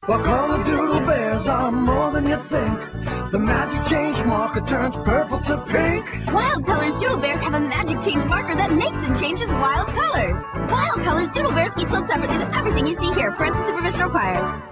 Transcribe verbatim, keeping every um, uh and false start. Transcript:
Well, color doodle bears are more than you think. The magic change marker turns purple to pink. Wild Colors Doodle Bears have a magic change marker that makes and changes wild colors. Wild Colors Doodle Bears each sold separately with everything you see here. Parental supervision required.